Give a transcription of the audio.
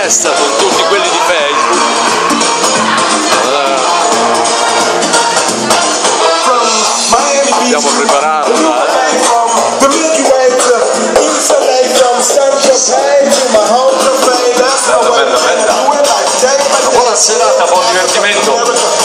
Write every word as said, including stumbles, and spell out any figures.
testa con tutti quelli di Facebook. Abbiamo preparato bella bella bella, una buona serata, buon divertimento.